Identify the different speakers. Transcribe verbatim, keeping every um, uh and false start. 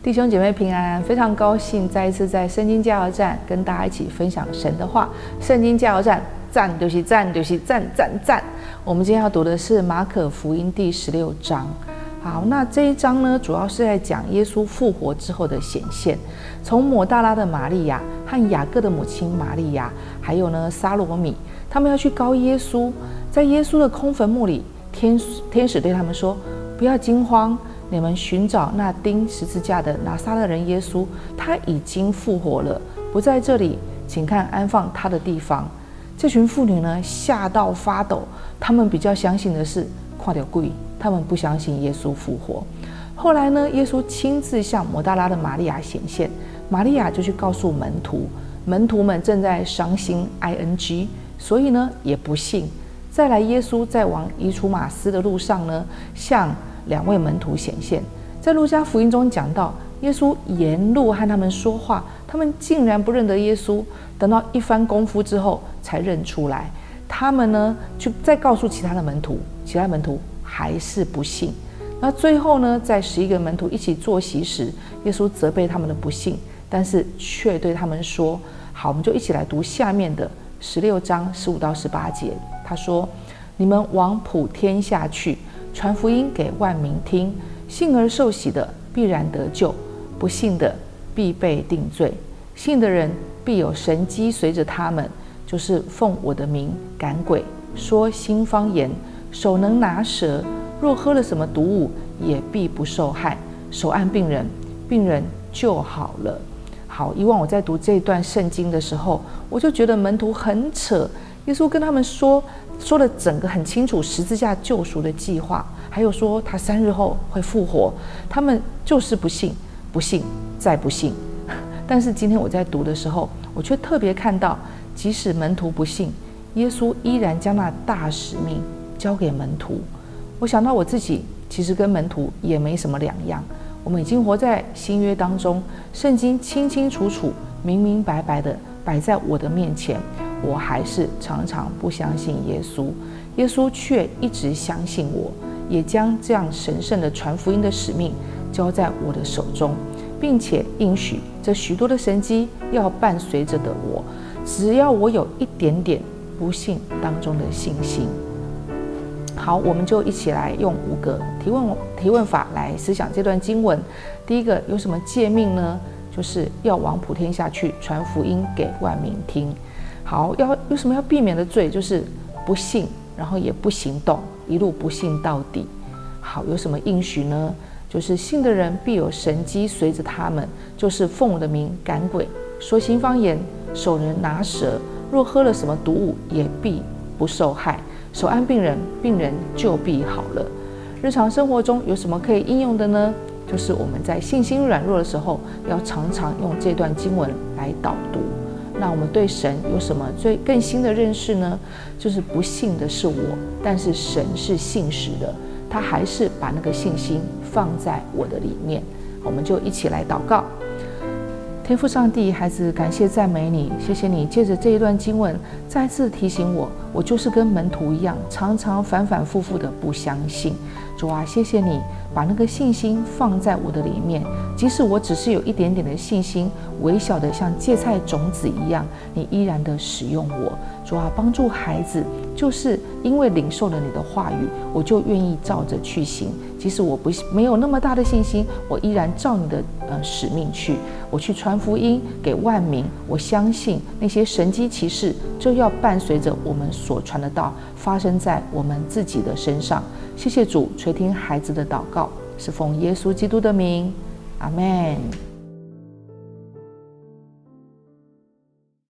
Speaker 1: 弟兄姐妹平安，非常高兴再一次在圣经加油站跟大家一起分享神的话。圣经加油站，赞就是赞就是赞赞赞。我们今天要读的是马可福音第十六章。好，那这一章呢，主要是在讲耶稣复活之后的显现。从抹大拉的玛利亚和雅各的母亲玛利亚，还有呢撒罗米，他们要去告耶稣。在耶稣的空坟墓里，天天使对他们说：“不要惊慌。”你们寻找那钉十字架的拿撒勒人耶稣，他已经复活了，不在这里，请看安放他的地方。这群妇女呢，吓到发抖。他们比较相信的是看到鬼，他们不相信耶稣复活。后来呢，耶稣亲自向抹大拉的玛利亚显现，玛利亚就去告诉门徒，门徒们正在伤心 ing， 所以呢也不信。再来，耶稣在往以楚马斯的路上呢，向两位门徒显现。在路加福音中讲到，耶稣沿路和他们说话，他们竟然不认得耶稣，等到一番功夫之后才认出来。他们呢就再告诉其他的门徒，其他门徒还是不信。那最后呢，在十一个门徒一起坐席时，耶稣责备他们的不信，但是却对他们说：好，我们就一起来读下面的十六章十五到十八节。他说：你们往普天下去，传福音给万民听，信而受洗的必然得救，不信的必被定罪。信的人必有神迹随着他们，就是奉我的名赶鬼，说新方言，手能拿蛇，若喝了什么毒物，也必不受害。手按病人，病人就好了。好，以往我在读这一段圣经的时候，我就觉得门徒很扯。耶稣跟他们说说了整个很清楚十字架救赎的计划，还有说他三日后会复活，他们就是不信，不信再不信。但是今天我在读的时候，我却特别看到，即使门徒不信，耶稣依然将那大使命交给门徒。我想到我自己其实跟门徒也没什么两样，我们已经活在新约当中，圣经清清楚楚、明明白白的摆在我的面前，我还是常常不相信耶稣，耶稣却一直相信我，也将这样神圣的传福音的使命交在我的手中，并且应许这许多的神迹要伴随着的我，只要我有一点点不信当中的信心。好，我们就一起来用五个提问提问法来思想这段经文。第一个，有什么诫命呢？就是要往普天下去，传福音给万民听。好，要有什么要避免的罪？就是不信，然后也不行动，一路不信到底。好，有什么应许呢？就是信的人必有神迹随着他们，就是奉我的名赶鬼，说新方言，手能拿蛇，若喝了什么毒物，也必不受害。手按病人，病人就必好了。日常生活中有什么可以应用的呢？就是我们在信心软弱的时候，要常常用这段经文来导读。那我们对神有什么最更新的认识呢？就是不信的是我，但是神是信实的，他还是把那个信心放在我的里面。我们就一起来祷告。天父上帝，孩子感谢赞美你，谢谢你借着这一段经文再次提醒我，我就是跟门徒一样，常常反反复复的不相信。主啊，谢谢你把那个信心放在我的里面，即使我只是有一点点的信心，微小的像芥菜种子一样，你依然的使用我。主啊，帮助孩子，就是因为领受了你的话语，我就愿意照着去行。即使我不没有那么大的信心，我依然照你的呃使命去，我去传福音给万民。我相信那些神迹奇事就要伴随着我们所传的道，发生在我们自己的身上。谢谢主垂听孩子的祷告，是奉耶稣基督的名，阿们。